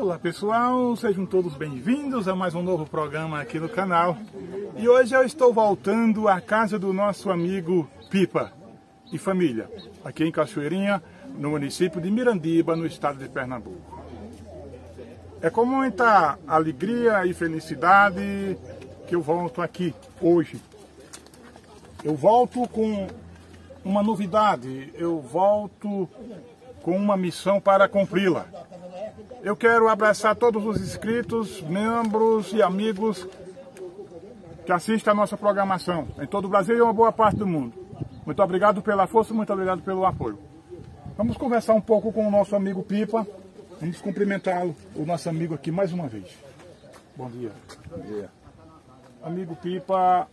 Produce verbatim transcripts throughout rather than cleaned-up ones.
Olá pessoal, sejam todos bem-vindos a mais um novo programa aqui no canal. E hoje eu estou voltando à casa do nosso amigo Pipa e família, aqui em Cachoeirinha, no município de Mirandiba, no estado de Pernambuco. É com muita alegria e felicidade que eu volto aqui hoje. Eu volto com uma novidade, eu volto com uma missão para cumpri-la. Eu quero abraçar todos os inscritos, membros e amigos que assistem a nossa programação em todo o Brasil e uma boa parte do mundo. Muito obrigado pela força, muito obrigado pelo apoio. Vamos conversar um pouco com o nosso amigo Pipa. Vamos cumprimentá-lo, o nosso amigo aqui mais uma vez. Bom dia. Bom dia. Amigo Pipa,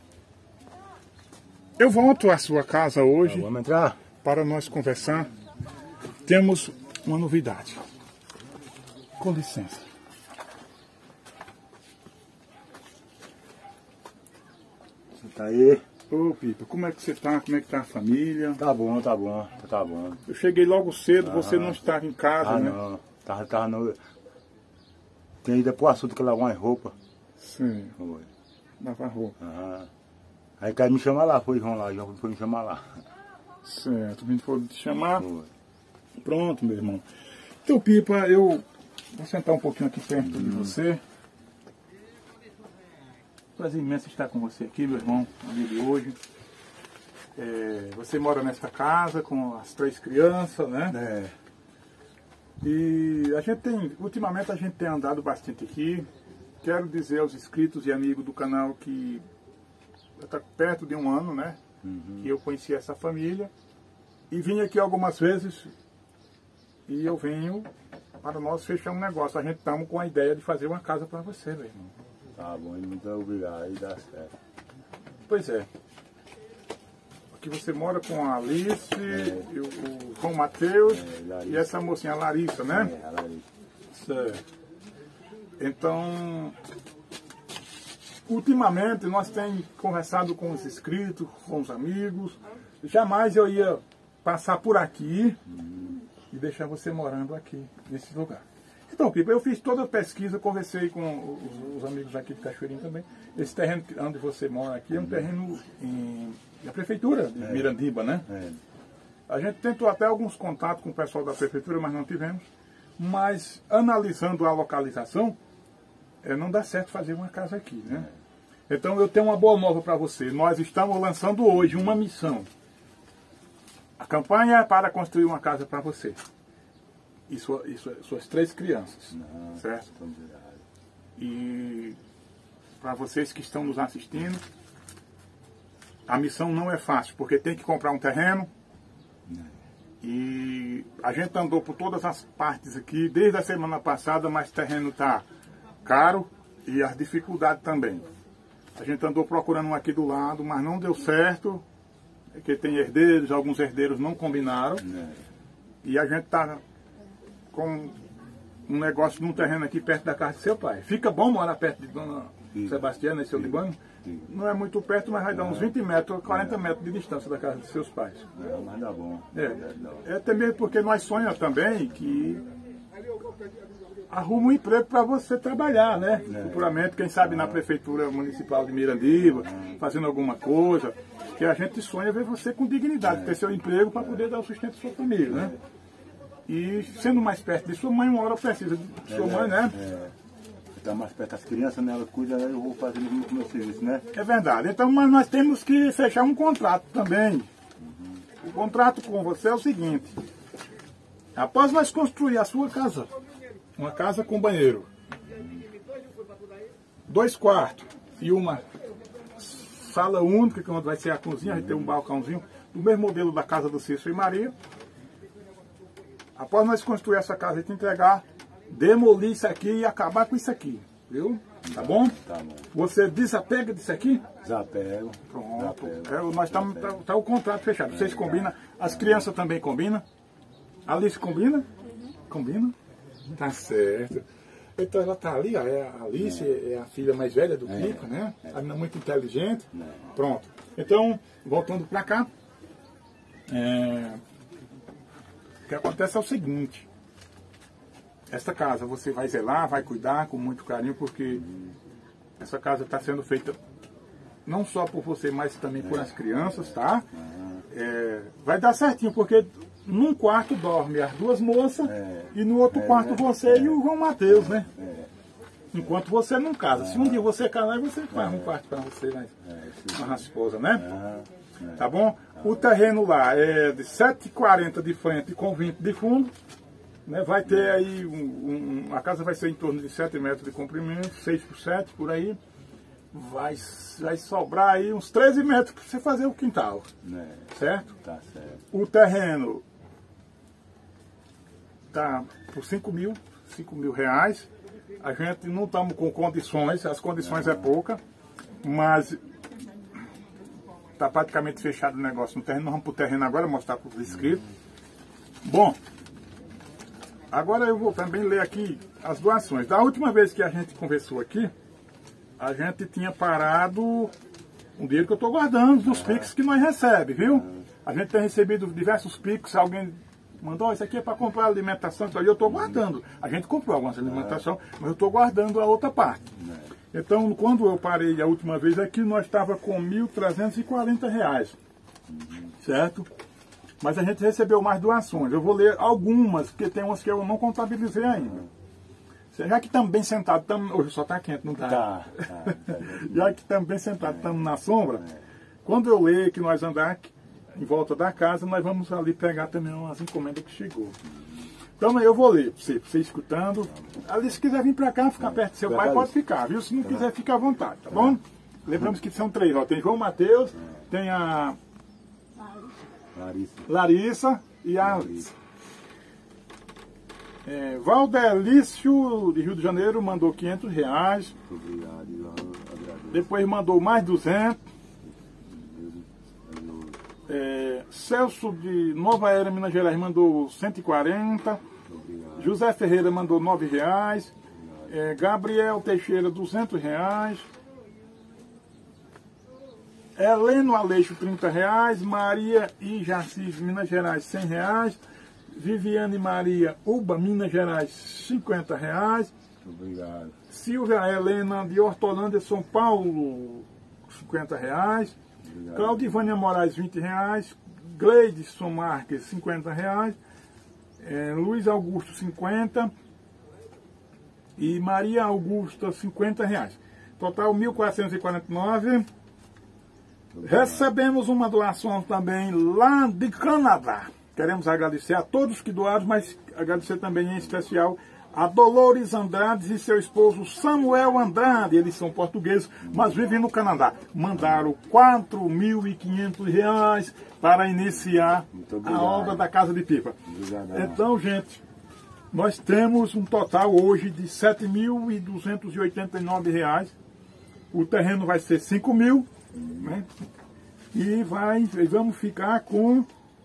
eu volto à sua casa hoje. Ah, vamos entrar? Para nós conversar. Temos uma novidade. Com licença. Você tá aí? Ô Pipa, como é que você tá? Como é que tá a família? Tá bom, tá bom, tá bom. Eu cheguei logo cedo, Ah, você não estava em casa, ah, né? não. Tava, tava no... Tem ido pro açude que lavar umas roupas. Sim, Foi. lavar roupa. Ah. Aí caiu me chamar lá, foi João lá, João foi me chamar lá. Certo, a gente foi te chamar. Foi. Pronto, meu irmão. Então, Pipa, eu vou sentar um pouquinho aqui perto Hum. de você. Prazer imenso estar com você aqui, meu irmão, no dia de hoje. É, você mora nesta casa com as três crianças, né? É. E a gente tem, ultimamente a gente tem andado bastante aqui. Quero dizer aos inscritos e amigos do canal que está perto de um ano, né? Uhum. Que eu conheci essa família. E vim aqui algumas vezes. E eu venho para nós fechar um negócio. A gente estamos com a ideia de fazer uma casa para você, meu irmão. Tá bom, muito obrigado, aí dá certo. Pois é. Aqui você mora com a Alice, É. e o, o João Mateus É, Larissa. e essa mocinha, a Larissa, né? É, ela aí. Certo. Então, ultimamente nós temos conversado com os inscritos, com os amigos. Jamais eu ia passar por aqui Uhum. e deixar você morando aqui, nesse lugar. Então, Pipa, eu fiz toda a pesquisa, conversei com os, os amigos aqui de Cachoeirinha também. Esse terreno onde você mora aqui é um terreno em, da prefeitura de É. Mirandiba, né? É. A gente tentou até alguns contatos com o pessoal da prefeitura, mas não tivemos. Mas, analisando a localização, é, não dá certo fazer uma casa aqui, né? Então, eu tenho uma boa nova para você. Nós estamos lançando hoje uma missão. A campanha é para construir uma casa para você. E, sua, e sua, suas três crianças, Não, certo? tô obrigado. E para vocês que estão nos assistindo, a missão não é fácil, porque tem que comprar um terreno. E a gente andou por todas as partes aqui, desde a semana passada, mas o terreno está caro e as dificuldades também. A gente andou procurando um aqui do lado, mas não deu certo, porque tem herdeiros, alguns herdeiros não combinaram. É. E a gente está com um negócio num terreno aqui perto da casa do seu pai. Fica bom morar perto de Dona Sim. Sebastiana e seu Sim. Libano? Sim. Não é muito perto, mas vai dar uns vinte metros, quarenta metros de distância da casa dos seus pais. Não, mas dá bom. É, é também porque nós sonhamos também que arruma um emprego para você trabalhar, né? É. Futuramente, quem sabe na prefeitura municipal de Mirandiba, fazendo alguma coisa, que a gente sonha ver você com dignidade, ter seu emprego para poder dar o sustento à sua família, né? E sendo mais perto de sua mãe, uma hora precisa de sua mãe, né? É. Tá mais perto das crianças, né? Ela cuida, eu vou fazer o meu serviço, né? É verdade. Então, mas nós temos que fechar um contrato também. O contrato com você é o seguinte. Após nós construir a sua casa, uma casa com banheiro, dois quartos e uma sala única, que é onde vai ser a cozinha, a gente tem um balcãozinho, do mesmo modelo da casa do Cícero e Maria. Após nós construir essa casa e te entregar, demolir isso aqui e acabar com isso aqui. Viu? Tá bom? Tá bom. Você desapega disso aqui? Desapego. Pronto. Desapego. É, nós estamos. Tá, tá o contrato fechado. Vocês combinam? As crianças também combinam? A Alice combina? Combina? Tá certo. Então ela tá ali, ó, é a Alice, é, é a filha mais velha do Pipa, né? A menina muito inteligente. Pronto. Então, voltando para cá. É, o que acontece é o seguinte. esta casa você vai zelar, vai cuidar com muito carinho, porque essa casa está sendo feita não só por você, mas também por as crianças, tá? É, vai dar certinho, porque num quarto dorme as duas moças é, e no outro é, quarto você é, e o João Mateus, né? É. Enquanto você não casa. Se um dia você casar, você faz é, um quarto para você, né? É, com a esposa, né? É, é. Tá bom? O terreno lá é de sete e quarenta de frente com vinte de fundo. Né? Vai ter aí, um, um, a casa vai ser em torno de sete metros de comprimento, seis por sete, por aí. Vai, vai sobrar aí uns treze metros para você fazer o quintal. É, certo? Tá certo. O terreno tá por cinco mil, cinco mil reais. A gente não estamos com condições, as condições é pouca, mas está praticamente fechado o negócio no terreno. Nós vamos para o terreno agora, mostrar para os inscritos. Bom, agora eu vou também ler aqui as doações. Da última vez que a gente conversou aqui, a gente tinha parado um dinheiro que eu estou guardando dos Pix que nós recebemos, viu? A gente tem recebido diversos Pix, alguém mandou, oh, isso aqui é para comprar alimentação, então eu estou guardando. A gente comprou algumas alimentação, mas eu estou guardando a outra parte. Então, quando eu parei a última vez aqui, nós estávamos com mil trezentos e quarenta reais, certo? Mas a gente recebeu mais doações. Eu vou ler algumas, porque tem umas que eu não contabilizei ainda. Já que estamos bem sentados, tamo... hoje só está quente, não está? Tá, tá, tá. Já que estamos bem sentados, estamos na sombra, quando eu ler que nós andar em volta da casa, nós vamos ali pegar também umas encomendas que chegou. Então eu vou ler para você, pra você escutando. Ali, se quiser vir para cá, ficar perto do seu pai, pode ficar, viu? Se não quiser, fica à vontade, tá bom? Lembramos que são três, ó. Tem João Mateus, tem a Larissa, Larissa e a Alice. É, Valdelício, de Rio de Janeiro, mandou quinhentos reais. Depois mandou mais duzentos. É, Celso, de Nova Era, Minas Gerais, mandou cento e quarenta. José Ferreira mandou nove reais. É, Gabriel Teixeira, duzentos reais. Heleno Aleixo, trinta reais. Maria e Jacis, Minas Gerais, cem reais. Viviane Maria Uba, Minas Gerais, cinquenta reais. Obrigado. Silvia Helena, de Hortolândia, São Paulo, cinquenta reais. Obrigado. Claudivânia Moraes, vinte reais. Gleidson Marques, cinquenta reais. É, Luiz Augusto, cinquenta. E Maria Augusta, cinquenta reais. Total, mil quatrocentos e quarenta e nove. Recebemos uma doação também lá de Canadá. Queremos agradecer a todos que doaram, mas agradecer também em especial a Dolores Andrade e seu esposo Samuel Andrade. Eles são portugueses, mas vivem no Canadá. Mandaram quatro mil e quinhentos reais para iniciar a obra da Casa de Pipa. Obrigado. Então, gente, nós temos um total hoje de sete mil e duzentos e oitenta e nove reais. O terreno vai ser cinco mil, né? E vai, vamos ficar com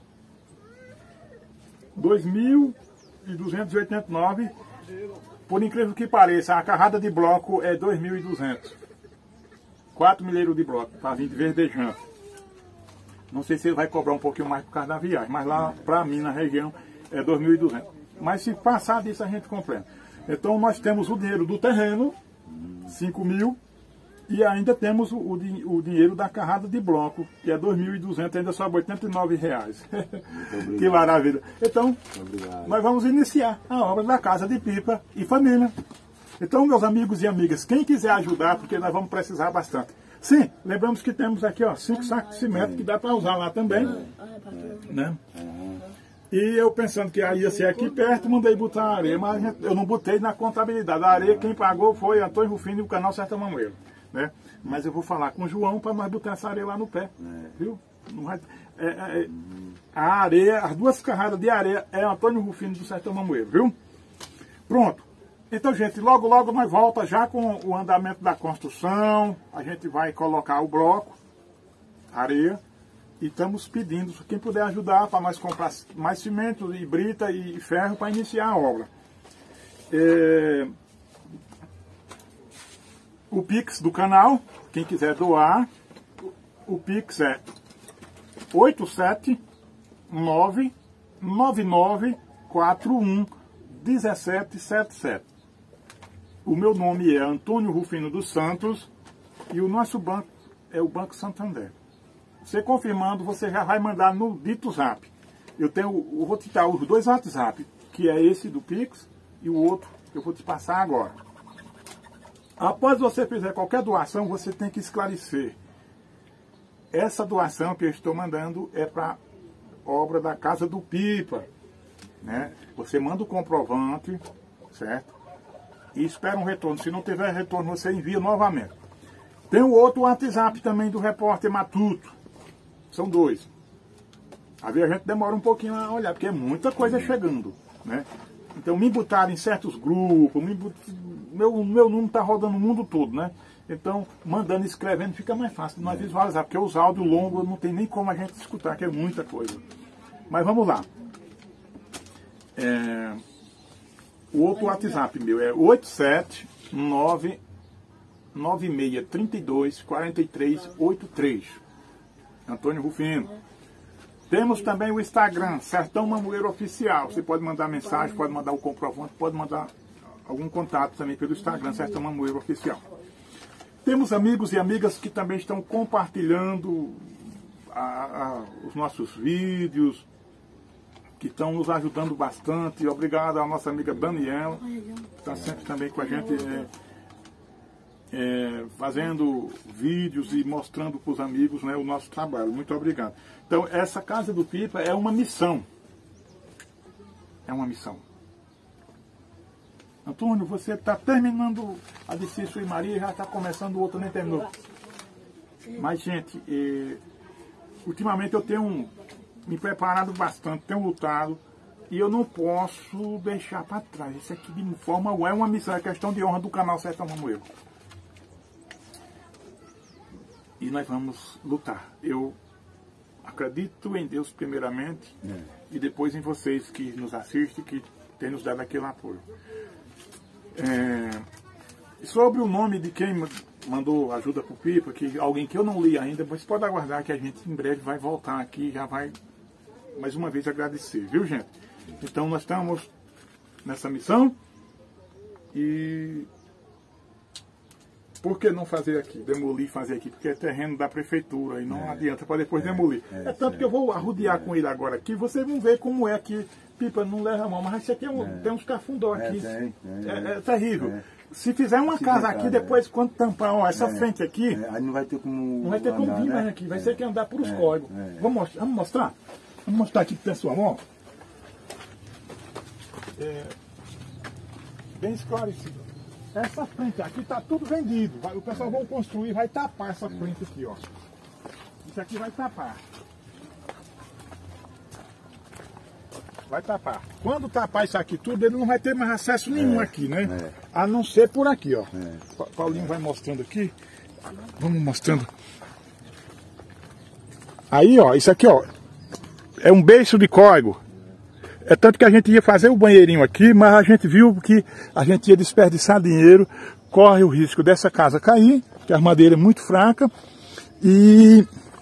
dois mil e duzentos e oitenta e nove. Por incrível que pareça, a carrada de bloco é dois mil e duzentos. quatro milheiros de bloco, para vir de Verdejão. Não sei se ele vai cobrar um pouquinho mais por causa da viagem, mas lá para mim, na região, é dois mil e duzentos. Mas se passar disso, a gente completa. Então nós temos o dinheiro do terreno, cinco mil, e ainda temos o, o, o dinheiro da carrada de bloco, que é dois mil e duzentos, ainda sobra oitenta e nove reais. Que maravilha. Então, nós vamos iniciar a obra da Casa de Pipa e Família. Então, meus amigos e amigas, quem quiser ajudar, porque nós vamos precisar bastante. Sim, lembramos que temos aqui ó, cinco sacos de cimento que dá para usar lá também. Né? E eu pensando que ia ser aqui perto, mandei botar a areia, mas eu não botei na contabilidade. A areia quem pagou foi Antônio Rufino e o canal Sertão Mamoeiro. Né? Mas eu vou falar com o João para nós botar essa areia lá no pé, é. Viu? Não vai, é, é, a areia, as duas carradas de areia é Antônio Rufino do Sertão Mamoeiro, viu? Pronto. Então, gente, logo logo nós volta já com o andamento da construção. A gente vai colocar o bloco, areia, e estamos pedindo quem puder ajudar para nós comprar mais cimento e brita e ferro para iniciar a obra. É... O Pix do canal, quem quiser doar, o Pix é oito sete nove nove nove quatro um dezessete setenta e sete. O meu nome é Antônio Rufino dos Santos e o nosso banco é o Banco Santander. Você confirmando, você já vai mandar no dito zap. Eu tenho, eu vou te dar os dois WhatsApp, que é esse do Pix e o outro que eu vou te passar agora. Após você fizer qualquer doação, você tem que esclarecer. Essa doação que eu estou mandando é para obra da Casa do Pipa, né? Você manda o comprovante, certo? E espera um retorno. Se não tiver retorno, você envia novamente. Tem o outro WhatsApp também do repórter Matuto. São dois. Às vezes a gente demora um pouquinho a olhar, porque é muita coisa chegando, né? Então me botaram em certos grupos, me bot... meu, meu número está rodando o mundo todo, né? Então, mandando, escrevendo, fica mais fácil de nós visualizar, porque os áudios longos não tem nem como a gente escutar, que é muita coisa. Mas vamos lá. É... O outro WhatsApp meu é oito sete nove nove seis três dois quatro três oito três. Antônio Rufino. Temos também o Instagram, Sertão Mamoeiro Oficial. Você pode mandar mensagem, pode mandar o comprovante, pode mandar algum contato também pelo Instagram, Sertão Mamoeiro Oficial. Temos amigos e amigas que também estão compartilhando a, a, os nossos vídeos, que estão nos ajudando bastante. Obrigado à nossa amiga Daniela, que está sempre também com a gente, é, é, fazendo vídeos e mostrando para os amigos, né, o nosso trabalho. Muito obrigado. Então, essa Casa do Pipa é uma missão. É uma missão. Antônio, você está terminando a de Cícero e Maria e já está começando o outro, nem terminou. Mas, gente, eh, ultimamente eu tenho me preparado bastante, tenho lutado e eu não posso deixar para trás. Isso aqui de forma alguma é uma missão, é questão de honra do canal Sertão Mamoeiro. E nós vamos lutar. Eu acredito em Deus primeiramente é. e depois em vocês que nos assistem, que têm nos dado aquele apoio. É, sobre o nome de quem mandou ajuda para o Pipa, que alguém que eu não li ainda, mas pode aguardar que a gente em breve vai voltar aqui e já vai mais uma vez agradecer, viu, gente? Então nós estamos nessa missão e por que não fazer aqui, demolir e fazer aqui? Porque é terreno da prefeitura e não é. adianta para depois é. demolir. É, é tanto é. que eu vou arrodear é. com ele agora aqui, vocês vão ver como é que Pipa não leva a mão, mas isso aqui é um, é. tem uns cafundó aqui. É, tem, tem, é, é terrível. É. Se fizer uma Se casa aqui, depois é. quando tampar, ó, essa é. frente aqui, é. aí não vai ter como não vai ter como vir mais aqui, vai é. ser que andar por os é. códigos. É. Vamos, mostrar, vamos mostrar? Vamos mostrar aqui pro pessoal, ó. É, bem esclarecido. Essa frente aqui está tudo vendido. Vai, o pessoal vai construir, vai tapar essa frente aqui, ó. Isso aqui vai tapar. Vai tapar. Quando tapar isso aqui tudo, ele não vai ter mais acesso nenhum é, aqui, né? É. A não ser por aqui, ó. É. Paulinho vai mostrando aqui. Vamos mostrando. Aí, ó, isso aqui, ó, é um beiço de córrego. É tanto que a gente ia fazer o banheirinho aqui, mas a gente viu que a gente ia desperdiçar dinheiro, corre o risco dessa casa cair, que a madeira é muito fraca, e,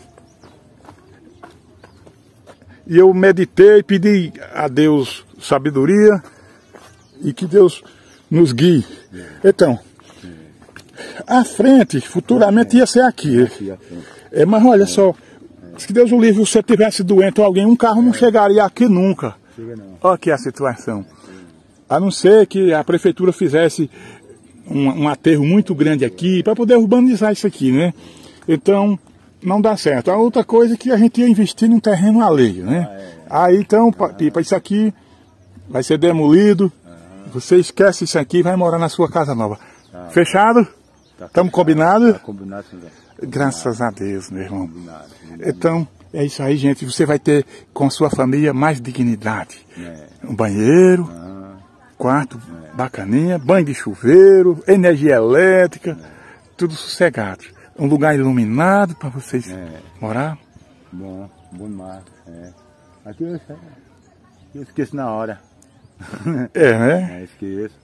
e eu meditei, pedi a Deus sabedoria e que Deus nos guie. Então, a frente, futuramente ia ser aqui. É, mas olha só, se Deus o livre, se você tivesse doente ou alguém, um carro não chegaria aqui nunca. Olha aqui a situação. A não ser que a prefeitura fizesse um, um aterro muito grande aqui para poder urbanizar isso aqui, né? Então, não dá certo. A outra coisa é que a gente ia investir num terreno alheio, né? Aí então, Pipa, isso aqui vai ser demolido. Você esquece isso aqui e vai morar na sua casa nova. Fechado? Estamos combinados? Combinado, Graças a Deus, meu irmão. Então, é isso aí, gente. Você vai ter com sua família mais dignidade. É. Um banheiro, ah. quarto é. bacaninha, banho de chuveiro, energia elétrica, é. tudo sossegado. Um lugar iluminado para vocês é. morar. Bom, bom demais. É. Aqui eu, eu esqueço na hora. É, né? É, esqueço.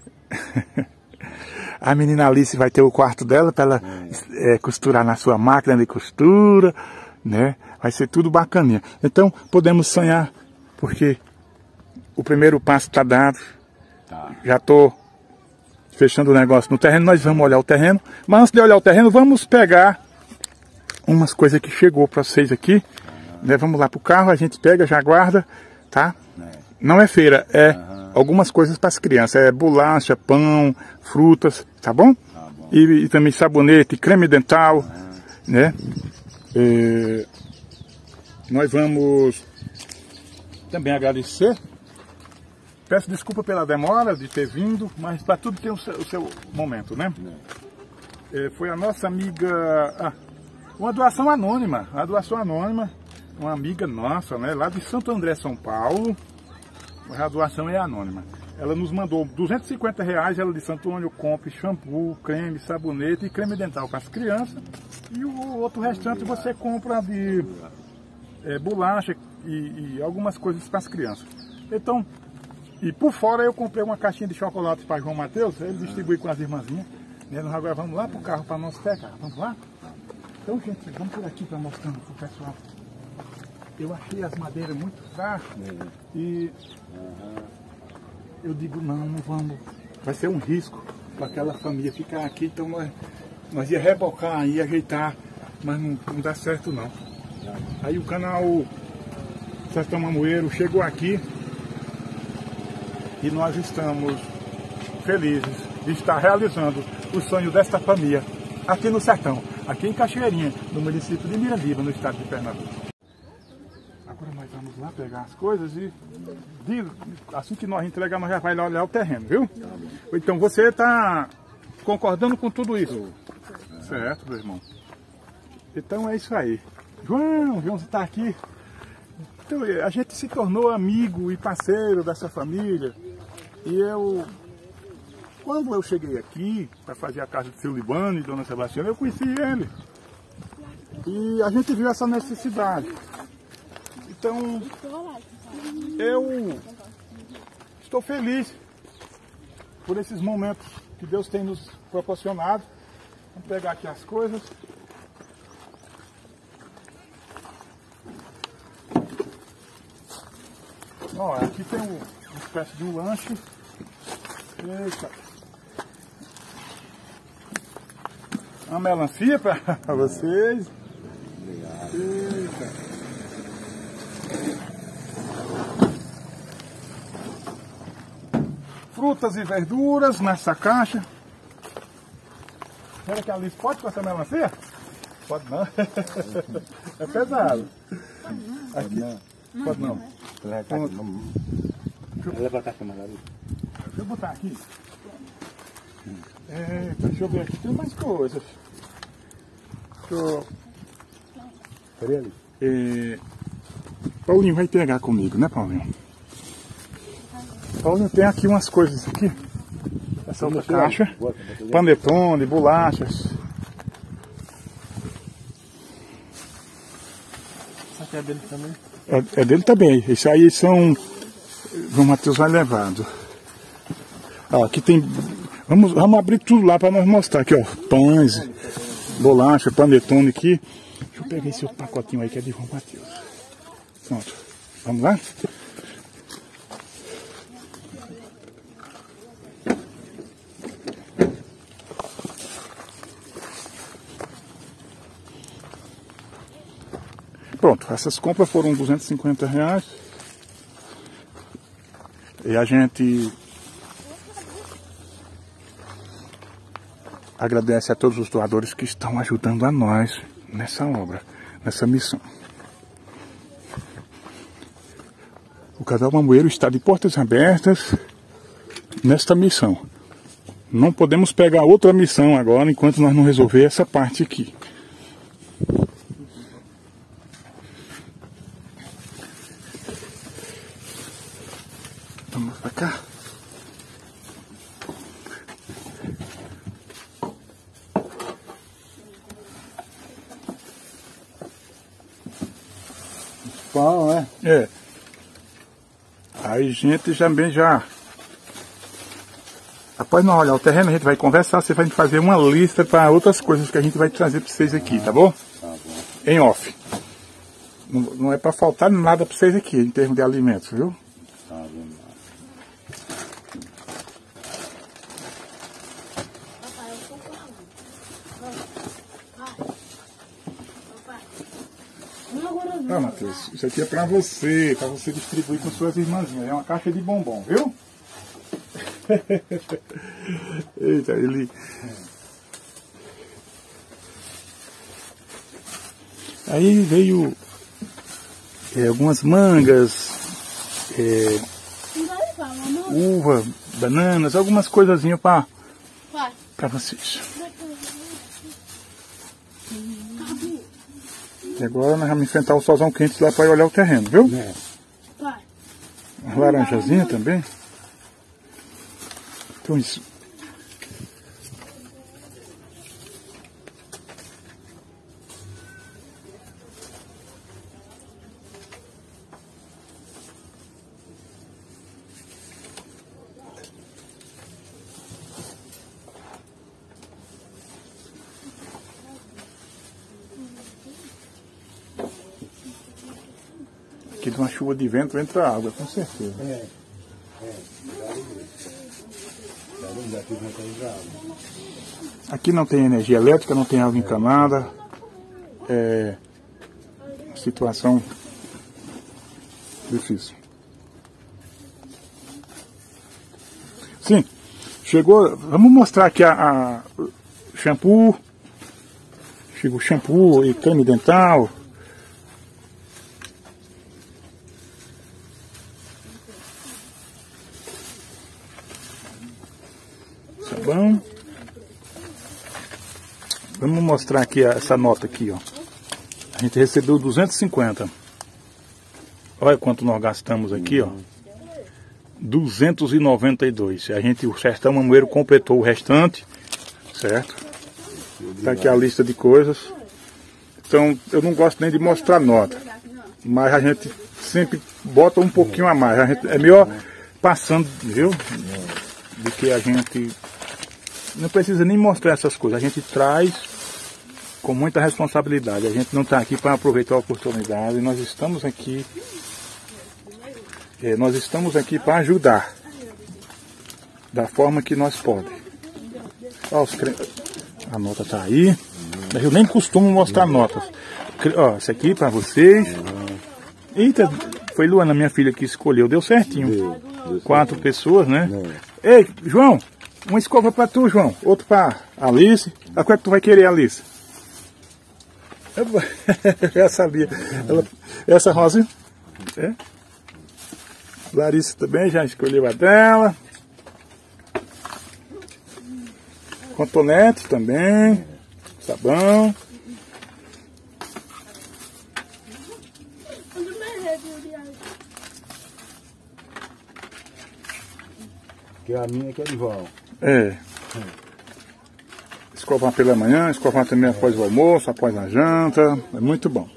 A menina Alice vai ter o quarto dela para ela é. É, costurar na sua máquina de costura, né? Vai ser tudo bacaninha. Então, podemos sonhar, porque o primeiro passo está dado. Tá. Já estou fechando o negócio no terreno, nós vamos olhar o terreno. Mas antes de olhar o terreno, vamos pegar umas coisas que chegou para vocês aqui. Uhum. Né? Vamos lá pro carro, a gente pega, já guarda, tá? É. Não é feira, é uhum. algumas coisas para as crianças. É bolacha, pão, frutas, tá bom? Tá bom. E, e também sabonete, creme dental, uhum. né? É, nós vamos também agradecer. Peço desculpa pela demora de ter vindo, mas para tudo tem o seu, o seu momento, né? É, foi a nossa amiga, ah, uma doação anônima, a doação anônima, uma amiga nossa, né, lá de Santo André, São Paulo. A doação é anônima. Ela nos mandou duzentos e cinquenta reais, ela disse: Antônio, compre shampoo, creme, sabonete e creme dental para as crianças. E o outro restante você compra de é, bolacha e, e algumas coisas para as crianças. Então, e por fora eu comprei uma caixinha de chocolate para João Mateus, ele distribui com as irmãzinhas. Né? Nós agora vamos lá pro carro para nós pegar. Vamos lá? Então, gente, vamos por aqui para mostrando pro pessoal. Eu achei as madeiras muito fracas e eu digo, não, não vamos. Vai ser um risco para aquela família ficar aqui, então nós, nós ia rebocar, ia ajeitar, mas não, não dá certo não. Aí o canal Sertão Mamoeiro chegou aqui. E nós estamos felizes de estar realizando o sonho desta família aqui no sertão, aqui em Cachoeirinha, no município de Mirandiba, no estado de Pernambuco. Agora nós vamos lá pegar as coisas e assim que nós entregar, nós já vai lá olhar o terreno, viu? Então você está concordando com tudo isso? Certo, meu irmão. Então é isso aí. João, João está aqui. Então, a gente se tornou amigo e parceiro dessa família. E eu, quando eu cheguei aqui para fazer a casa de seu Libano e Dona Sebastiana, eu conheci ele. E a gente viu essa necessidade. Então, eu estou feliz por esses momentos que Deus tem nos proporcionado. Vamos pegar aqui as coisas. Ó, aqui tem um, uma espécie de um lanche. Eita. Uma melancia para vocês. Obrigado. Eita. Frutas e verduras nessa caixa. Será que a Alice pode com essa melancia? Pode não. É pesado. Aqui. Pode não. Deixa eu botar aqui. É, deixa eu ver aqui, tem mais coisas. Deixa eu... É, Paulinho vai pegar comigo, né, Paulinho? Paulinho tem aqui umas coisas aqui. Essa outra caixa. Panetone, bolachas. Essa aqui é dele também? É, é dele também. Esse aí são... João Mateus vai levando. Ó, aqui tem... Vamos, vamos abrir tudo lá para nós mostrar aqui, ó. Pães, bolacha, panetone aqui. Deixa eu pegar esse outro pacotinho aí que é de João Mateus. Pronto. Vamos lá? Pronto, essas compras foram duzentos e cinquenta reais. E a gente agradece a todos os doadores que estão ajudando a nós nessa obra, nessa missão. O Casal Mamoeiro está de portas abertas nesta missão. Não podemos pegar outra missão agora enquanto nós não resolver essa parte aqui. Vamos pra cá. Pão, né? É. Aí a gente também já... Após nós olhar o terreno, a gente vai conversar, você vai fazer uma lista para outras coisas que a gente vai trazer para vocês aqui, tá bom? Tá bom. Em off. Não, não é para faltar nada para vocês aqui, em termos de alimentos, viu? Tá bom. Ah, Matheus, isso aqui é pra você, pra você distribuir com suas irmãzinhas. É uma caixa de bombom, viu? Eita, ele... Aí veio é, algumas mangas, é, uva, bananas, algumas coisazinhas para para vocês. E agora nós vamos enfrentar o solzão quente lá para ir olhar o terreno, viu? É. Uma laranjazinha também. Então isso. Aqui de uma chuva de vento entra água, com certeza. É, é. Aqui não tem energia elétrica, não tem água encanada. É situação difícil. Sim, chegou. Vamos mostrar aqui a, a shampoo. Chegou shampoo e creme dental. Sabão. Vamos mostrar aqui essa nota aqui, ó. A gente recebeu duzentos e cinquenta. Olha quanto nós gastamos aqui, ó. duzentos e noventa e dois. A gente, o Sertão Mamoeiro completou o restante, certo? Tá aqui a lista de coisas. Então, eu não gosto nem de mostrar nota, mas a gente sempre bota um pouquinho a mais. A gente, é melhor passando, viu? Do que a gente... Não precisa nem mostrar essas coisas. A gente traz com muita responsabilidade. A gente não está aqui para aproveitar a oportunidade. Nós estamos aqui... É, nós estamos aqui para ajudar da forma que nós podemos. Ó, os cre... A nota está aí. Eu nem costumo mostrar notas. Ó, essa aqui para vocês. Eita, foi Luana, minha filha, que escolheu. Deu certinho. Deu, deu Quatro certo. pessoas, né? Não. Ei, João, uma escova para tu, João. Outro para Alice. A qual é que tu vai querer, Alice? Eu sabia. Ela... Essa rosa. É? Larissa também já escolheu a dela. Cotonete também. Sabão. Que a minha que é de Val. É. Escovar pela manhã, escovar também após o almoço, após a janta. É muito bom.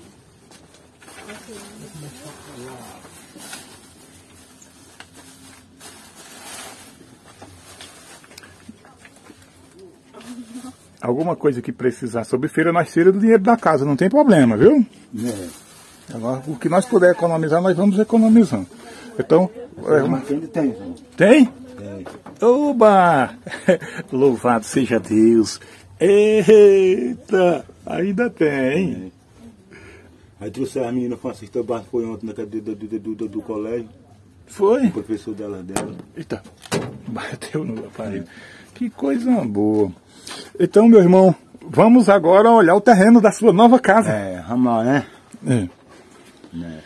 Alguma coisa que precisar sobre feira, nós tira do dinheiro da casa, não tem problema, viu? É. Agora, o que nós puder economizar, nós vamos economizando. Então... É uma... Tem? Tem? Tem. Oba! Louvado seja Deus! Eita! Ainda tem! É. Aí trouxe a menina Francisca Barros, foi ontem na cadeira do, do, do, do, do colégio. Foi? O professor dela dela. Eita! Bateu no aparelho. É. Que coisa boa! Então, meu irmão, vamos agora olhar o terreno da sua nova casa. É, vamos lá, né? É. É.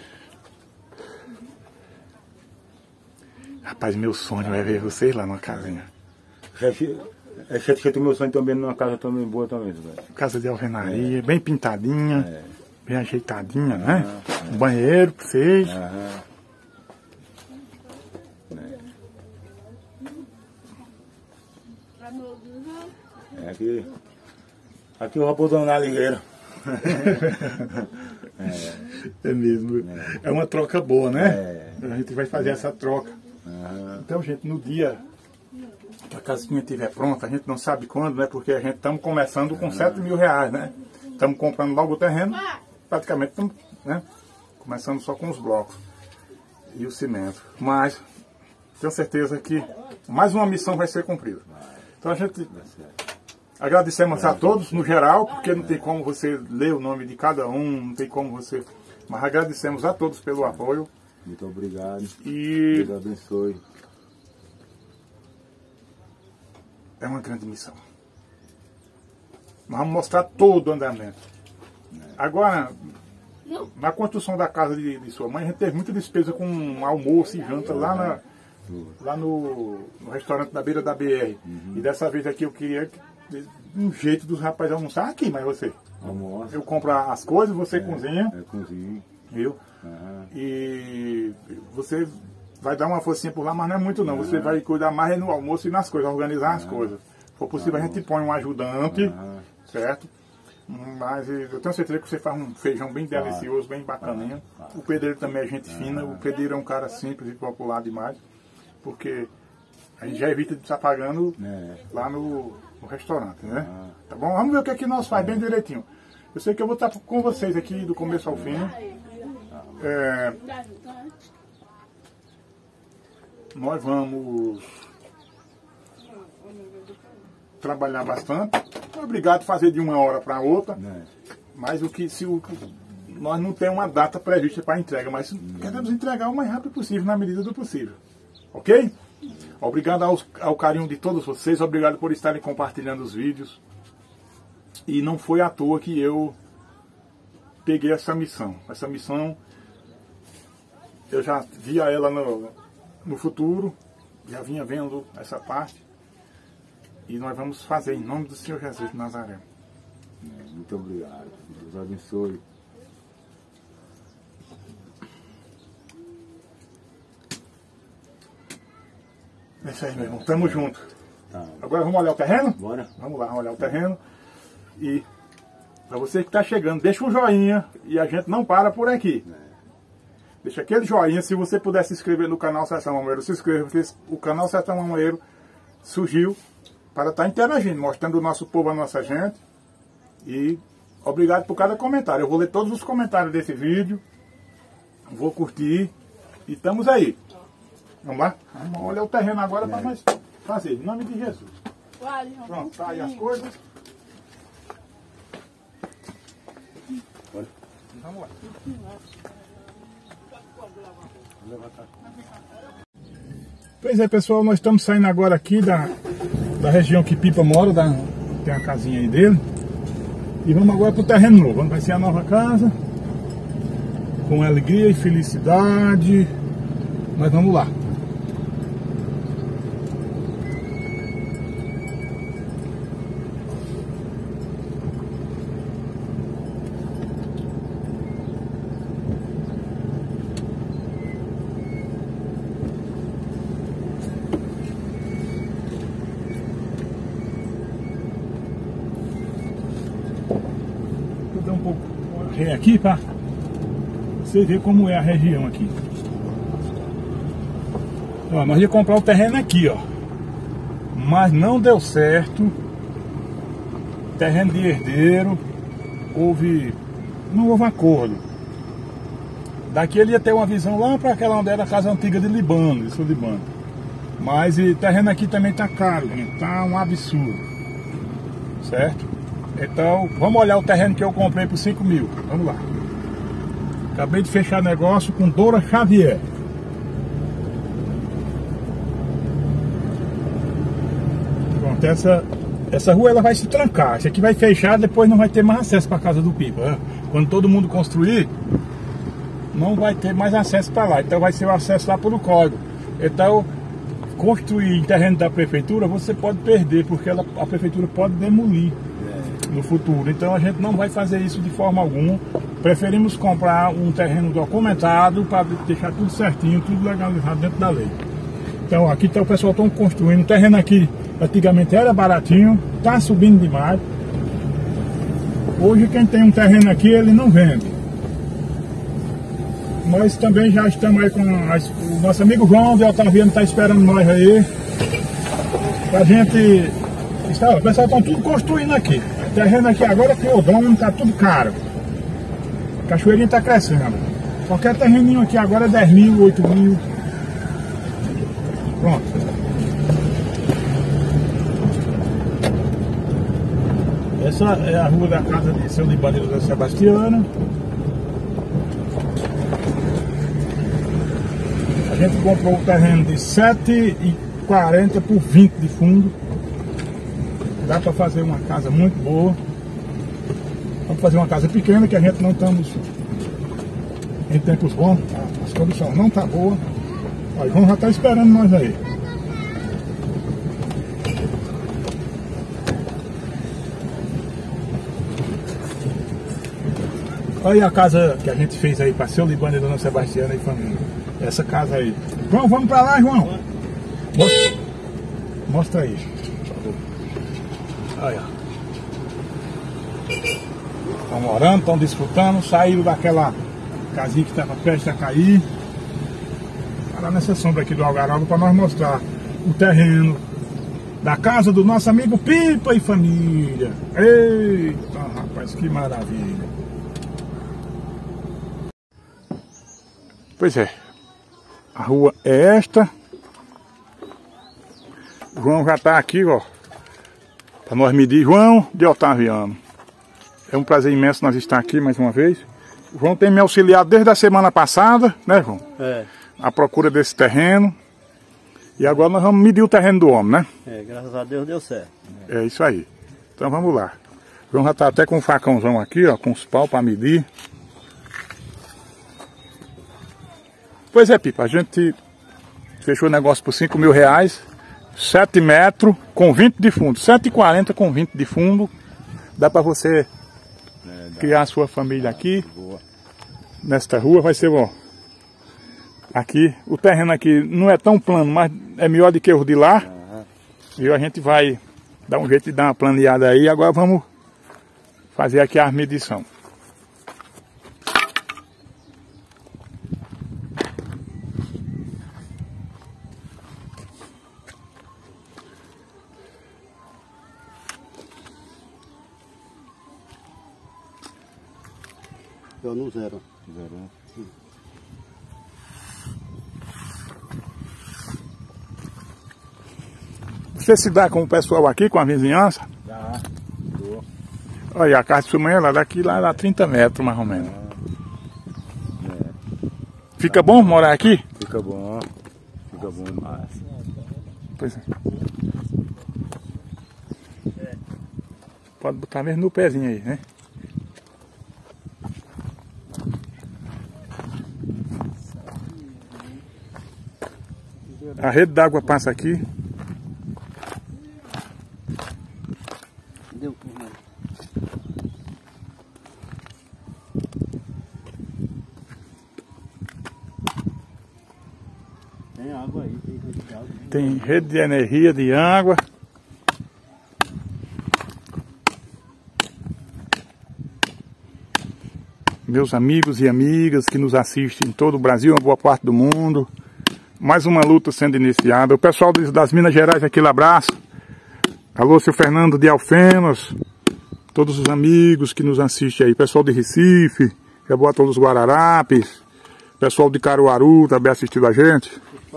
Rapaz, meu sonho é ver vocês lá numa casinha. É certo que eu tenho meu sonho também numa casa também boa também, velho. Casa de alvenaria, é. Bem pintadinha, é. Bem ajeitadinha, né? Ah, um é. banheiro pra vocês. Ah, é. Aqui, aqui o raposão na ligueira. é. é mesmo. É. é uma troca boa, né? É. A gente vai fazer essa troca. Uhum. Então, gente, no dia que a casinha estiver pronta, a gente não sabe quando, né? Porque a gente estamos começando com sete mil reais, né? Estamos comprando logo o terreno, praticamente estamos, né? Começando só com os blocos e o cimento. Mas tenho certeza que mais uma missão vai ser cumprida. Então a gente agradecemos a todos no geral, porque não tem como você ler o nome de cada um, não tem como você Mas agradecemos a todos pelo apoio. Muito obrigado. E Deus abençoe. é uma grande missão. Nós vamos mostrar todo o andamento. Agora, na construção da casa de, de sua mãe, a gente teve muita despesa com almoço e janta lá, na, lá no, no restaurante da beira da B R. Uhum. E dessa vez aqui eu queria um jeito dos rapazes almoçar aqui, mas você. Almoço. Eu compro as coisas, você é, cozinha. É, cozinha. Viu? Uhum. E você vai dar uma forcinha por lá, mas não é muito não. Uhum. Você vai cuidar mais no almoço e nas coisas, organizar uhum. as coisas. Se for possível, uhum. a gente põe um ajudante, uhum. certo? Mas eu tenho certeza que você faz um feijão bem delicioso, bem bacaninho. O pedreiro também é gente fina. O pedreiro é um cara simples e popular demais. Porque a gente já evita de estar pagando lá no, no restaurante, né? Tá bom? Vamos ver o que é que nós faz bem direitinho. Eu sei que eu vou estar com vocês aqui do começo ao fim. É, nós vamos trabalhar bastante. Não é obrigado a fazer de uma hora para outra. Não. Mas o que se o, nós não temos uma data prevista para entrega, mas não. Queremos entregar o mais rápido possível, na medida do possível. Ok? Obrigado ao, ao carinho de todos vocês, obrigado por estarem compartilhando os vídeos. E não foi à toa que eu peguei essa missão. Essa missão eu já via ela no, no futuro, já vinha vendo essa parte. E nós vamos fazer em nome do Senhor Jesus de Nazaré. Muito obrigado. Deus abençoe. É isso aí, meu irmão. Tamo junto. Tá. Agora vamos olhar o terreno? Bora. Vamos lá, vamos olhar o terreno. E para você que está chegando, deixa um joinha e a gente não para por aqui. É. Deixa aquele joinha. Se você puder se inscrever no canal Sertão Mamoeiro, se inscreva, porque o canal Sertão Mamoeiro surgiu para estar interagindo, mostrando o nosso povo, a nossa gente. E obrigado por cada comentário. Eu vou ler todos os comentários desse vídeo. Vou curtir. E estamos aí. Vamos lá? Vamos olhar o terreno agora para nós fazer. Em nome de Jesus. Pronto, tá aí as coisas. Vamos lá. Pois é, pessoal, nós estamos saindo agora aqui da, da região que Pipa mora, da, tem a casinha aí dele. E vamos agora para o terreno novo. Vai ser a nova casa. Com alegria e felicidade. Mas vamos lá. Um pouco aqui para você ver como é a região aqui. Ó, nós ia comprar o terreno aqui, ó, mas não deu certo. Terreno de herdeiro, houve não houve acordo. Daqui ele ia ter uma visão lá para aquela onde era a casa antiga de Libano, isso Libano. Mas o terreno aqui também tá caro, gente, tá um absurdo, certo? Então, vamos olhar o terreno que eu comprei por cinco mil. Vamos lá. Acabei de fechar negócio com Dora Xavier. Pronto, essa, essa rua ela vai se trancar. Essa aqui vai fechar, depois não vai ter mais acesso para a casa do Pipa. Né? Quando todo mundo construir, não vai ter mais acesso para lá. Então vai ser o acesso lá pelo código. Então, construir em terreno da prefeitura, você pode perder, porque ela, a prefeitura pode demolir no futuro. Então a gente não vai fazer isso de forma alguma. Preferimos comprar um terreno documentado para deixar tudo certinho, tudo legalizado dentro da lei. Então aqui tá, o pessoal está construindo. O terreno aqui antigamente era baratinho, está subindo demais. Hoje quem tem um terreno aqui ele não vende. Nós também já estamos aí com as, o nosso amigo João de Otaviano está esperando nós aí pra gente. Está, o pessoal está tudo construindo aqui. O terreno aqui agora que o dono está tudo caro. Cachoeirinha está crescendo. Qualquer terreninho aqui agora é dez mil, oito mil. Pronto. Essa é a rua da casa de seu Libano da Sebastiana. gente comprou o terreno de sete e quarenta por vinte de fundo. Dá para fazer uma casa muito boa. Vamos fazer uma casa pequena, que a gente não estamos em tempos bons. As condições não tá boa. Ó, João já está esperando nós aí. Olha aí a casa que a gente fez aí para seu Libânio e Dona Sebastiana e família. Essa casa aí. João, vamos para lá, João. Mostra, mostra aí. Olha. Estão morando, estão desfrutando, saíram daquela casinha que estava prestes a cair. Parar nessa sombra aqui do Algaroba para nós mostrar o terreno da casa do nosso amigo Pipa e família. Eita, rapaz, que maravilha. Pois é, a rua é esta. O João já está aqui, ó, para nós medir. João de Otaviano. É um prazer imenso nós estar aqui mais uma vez. O João tem me auxiliado desde a semana passada, né, João? É. À procura desse terreno. E agora nós vamos medir o terreno do homem, né? É, graças a Deus deu certo. É isso aí. Então vamos lá. O João já está até com um facãozão aqui, ó, com os pau para medir. Pois é, Pipa, a gente fechou o negócio por cinco mil reais. sete metros com vinte de fundo. sete e quarenta com vinte de fundo. Dá para você é, criar a sua família aqui. Boa. Nesta rua vai ser bom. Aqui, o terreno aqui não é tão plano, mas é melhor do que o de lá. Uhum. E a gente vai dar um jeito de dar uma planeada aí. Agora vamos fazer aqui a medição. Eu no zero. Zero. Sim. Você se dá com o pessoal aqui, com a vizinhança? Dá. Tô. Olha, a casa de sua mãe, ela daqui lá dá trinta metros mais ou menos. É. Fica bom morar aqui? Fica bom. Fica bom demais. Pois é. Pode botar mesmo no pezinho aí, né? A rede d'água passa aqui. Deu por mais. Tem água aí, tem rede de água. Tem rede de energia, de água. Meus amigos e amigas que nos assistem em todo o Brasil, uma boa parte do mundo. Mais uma luta sendo iniciada. O pessoal das Minas Gerais, aquele abraço. Alô, seu Fernando de Alfenas. Todos os amigos que nos assistem aí. Pessoal de Recife. Boa a todos os Guararapes. Pessoal de Caruaru também assistindo a gente.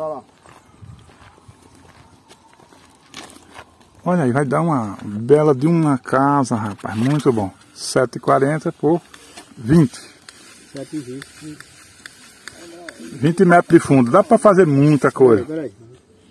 Olha aí, vai dar uma bela de uma casa, rapaz. Muito bom. sete e quarenta por vinte. sete e vinte. vinte metros de fundo, dá para fazer muita coisa. Peraí, peraí.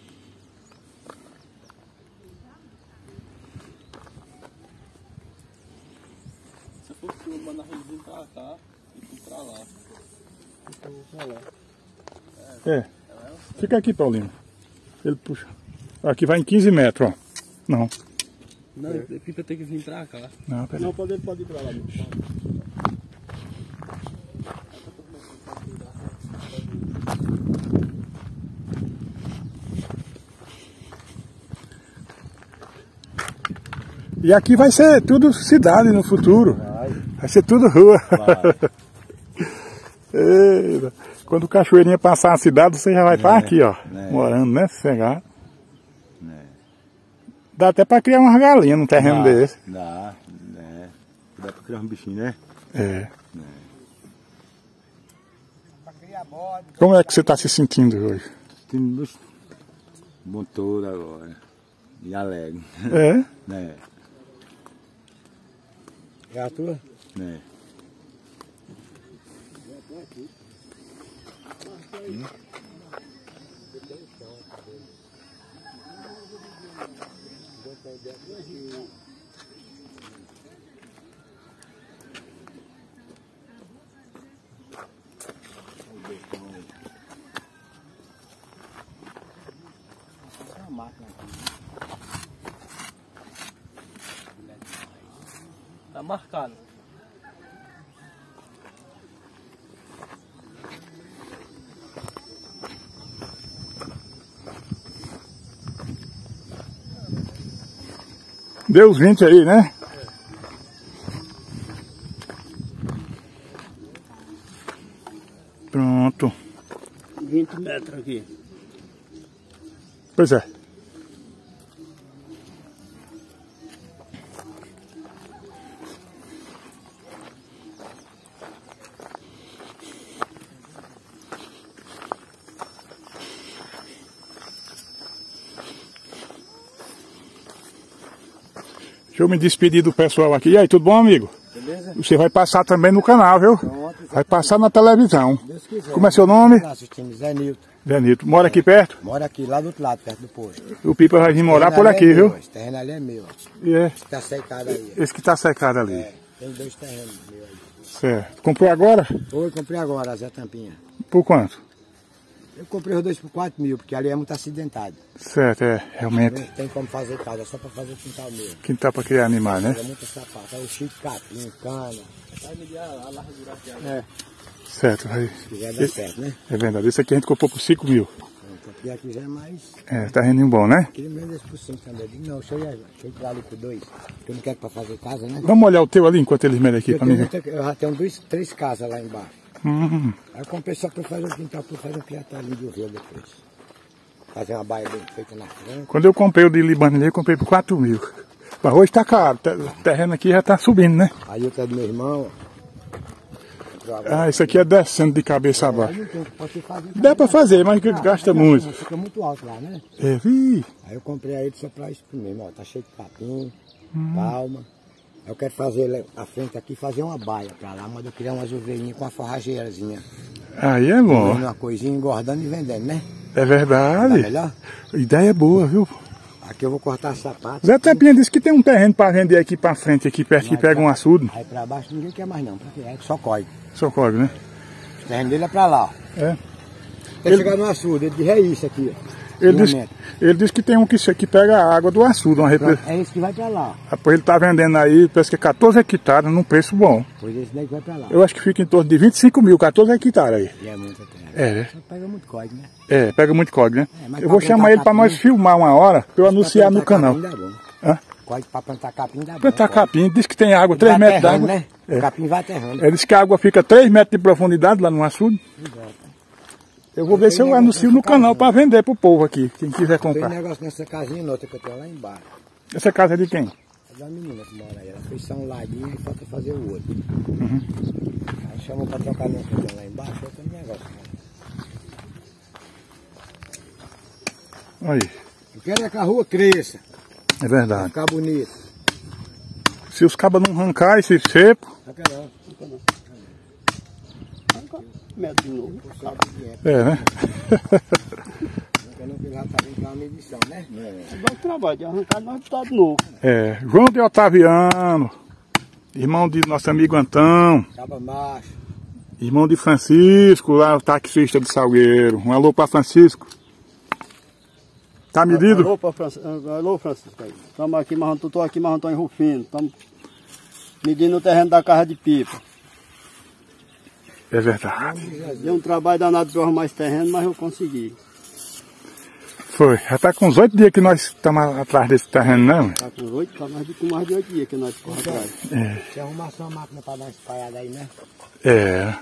Se for possível, mandar ele vir pra cá e pra lá. Pra lá. É, fica aqui, Paulinho. Ele puxa. Aqui vai em quinze metros, ó. Não. Não, é. Pipa tem que vir pra cá. Não, peraí. Não, pode, ele pode ir pra lá. E aqui vai ser tudo cidade no futuro. Vai, vai ser tudo rua. Eita. Quando o Cachoeirinha passar a cidade, você já vai estar é, aqui, ó. É. Morando, né? Sossegado. É. Dá até para criar umas galinhas num terreno dá, desse. Dá, é. Dá para criar um bichinho, né? É. é. Como é que você está se sentindo hoje? Sentindo bom todo agora. E alegre. É? É. É a tua? É. Tá marcado. Deu os vinte aí, né? Pronto. vinte metros aqui. Pois é. Deixa eu me despedir do pessoal aqui. E aí, tudo bom, amigo? Beleza? Você vai passar também no canal, viu? Pronto, vai passar na televisão. Deus quiser. Como é seu nome? Tá assistindo, Zé Nilton. Zé Nilton. Mora aqui perto? Mora aqui, lá do outro lado, perto do posto. O Pipa vai vir morar por Terreno aqui, ali é viu? meu, esse terreno ali é meu. E é. Esse que tá secado aí. Esse que tá secado ali. É, tem dois terrenos meus aí. Certo. Comprou agora? Oi, comprei agora, Zé Tampinha. Por quanto? Eu comprei os dois por quatro mil, porque ali é muito acidentado. Certo, é. Realmente. Não tem como fazer casa, é só pra fazer quintal mesmo. Quintal pra criar animal, né? É muito sapato. É o chico, capim, cana. Vai medir a largura aqui. É, Certo. Vai. se quiser dar certo, né? É verdade. Esse aqui a gente comprou por cinco mil. Porque aqui já é mais... É, tá rendendo bom, né? Queria menos esse por cinco também. Eu digo, não, deixa eu ir, deixa eu ir pra ali por dois. Porque eu não quero pra fazer casa, né? Vamos olhar o teu ali enquanto eles medem aqui Eu, pra mim tenho ver. muita- eu já tenho dois, três casas lá embaixo. Hum, Aí eu comprei só pra fazer o quintal, pra fazer um criatário de ovelha depois. Fazer uma baia bem feita na frente. quando eu comprei o de Libano ali, eu comprei por quatro mil. Mas hoje tá caro. O terreno aqui já tá subindo, né? Aí outra do meu irmão. entrou agora. Ah, isso aqui é descendo de cabeça Aí abaixo. não tem, pode fazer. Dá pra fazer, mas gasta muito. Fica muito alto lá, né? É, ih, Aí eu comprei a ele só pra isso mesmo, ó. Tá cheio de capim, palma. Eu quero fazer a frente aqui, fazer uma baia pra lá, mas eu queria umas ovelhinhas com uma forrageirazinha. aí é bom. Comendo uma coisinha, engordando e vendendo, né? É Tá verdade. melhor? Ideia boa, viu? Aqui eu vou cortar sapato. Zé Tampinha disse que tem um terreno pra vender aqui pra frente, aqui perto, que pega um açude. Aí pra baixo ninguém quer mais não, porque é só código. Só código, né? O terreno dele é pra lá, ó. É. Tem chegar no açude, ele diz, é isso aqui, ó. Ele disse, Realmente. ele disse que tem um que, que pega a água do açude, uma repre... Pronto, é esse que vai pra lá. Depois ele tá vendendo aí, parece que é quatorze hectares, num preço bom. Pois esse daí que vai pra lá. Eu acho que fica em torno de vinte e cinco mil, quatorze hectares aí. E é muita terra. É, né? Só pega muito código, né? É, pega muito código, né? É, mas eu vou pra chamar plantar ele pra nós capim- filmar uma hora, pra eu anunciar Pra no plantar canal. capim dá bom. Hã? Código pra plantar capim dá bom. Plantar código. capim, diz que tem água, três Vai metros aterrando, d'água. né? É. O capim vai aterrando. Ele disse que a água fica três metros de profundidade lá no açude. Eu vou ver se eu anuncio no canal para vender pro povo aqui, quem quiser Tem comprar. negócio nessa casinha nota que eu tenho lá embaixo. Essa casa é de quem? É da menina que mora aí. Ela fez só um ladinho e falta fazer o outro. Aí chamou pra trocar minha coisa lá embaixo, eu tenho negócio. Aí, Eu quero é que a rua cresça, é pra verdade. ficar bonito. Se os cabas não arrancar esse seco, Não quero não. Metro de novo. Eu sabe o que é. é, né? Não quero não, que já tá vindo com uma medição, né? Agora o trabalho de arrancar nós tá de novo. É, João de Otaviano, irmão de nosso amigo Antão, Acaba macho. irmão de Francisco, lá o taxista de Salgueiro. Um alô para Francisco. Tá medido? Alô, pra Francisco. Alô, Francisco. Estamos aqui, mas eu tô aqui, mas eu tô em Rufino. Estamos medindo o terreno da casa de pipa. É verdade. Deu um trabalho danado para arrumar esse terreno, mas eu consegui. Foi. Já tá com uns oito dias que nós estamos atrás desse terreno, não? Tá com oito, tá mais de, com mais de oito dias que nós ficamos atrás. É. Se arrumar só uma máquina pra dar uma espalhada aí, né? É.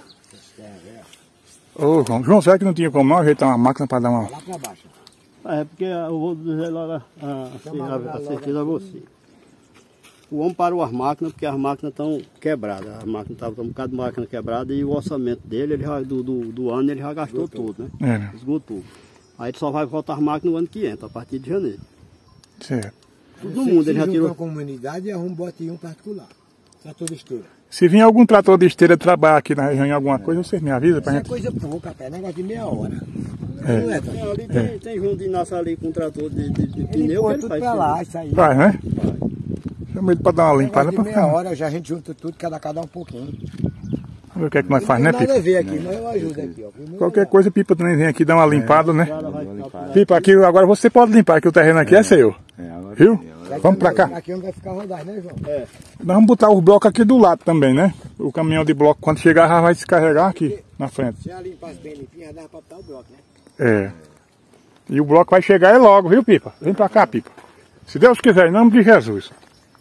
Ô, João, João, será que não tinha como não ajeitar uma máquina para dar uma... Lá pra baixo. É porque eu vou dizer logo a, a, a, a certeza a você. O homem parou as máquinas porque as máquinas estão quebradas. As máquinas estavam um bocado de máquina quebrada e o orçamento dele, ele já, do, do, do ano, ele já gastou tudo, né? É, né? Esgotou. Aí ele só vai voltar as máquinas no ano que entra, a partir de janeiro. Certo. Todo mundo ele já Se tirou. junta a comunidade e arruma um bote um particular. Trator de esteira. Se vir algum trator de esteira trabalhar aqui na região em alguma coisa, vocês me avisam pra Isso é gente. coisa pouca, pé. Negócio de meia hora. É. Não é, Tem, Tony? ali, tem, tem João de Inácio ali com trator de, de, de Ele pneu, põe ele tudo faz pra lá, serviço. isso aí. Vai, né? Vai. Chama ele pra dar uma limpada Negócio pra de meia ficar. hora já a gente junta tudo, cada cada um pouquinho. Vamos ver o que é que nós faz, né, Não tem Pipa? nada a ver aqui, mas eu ajudo aqui, ó. Primeiro, Qualquer coisa, Pipa também vem aqui dar uma limpada, né? Ela vai ficar por lá. Pipa, aqui agora você pode limpar, que o terreno aqui é seu. É, agora Viu? sim, agora- Vamos pra cá. Aqui onde vai ficar rodar, né, João? É. Nós vamos botar os blocos aqui do lado também, né? O caminhão de bloco, quando chegar, já vai descarregar aqui na frente. Se ela limpasse bem limpinha, dava pra botar o bloco, né? É. E o bloco vai chegar aí logo, viu, Pipa? Vem pra cá, Pipa. Se Deus quiser, em nome de Jesus.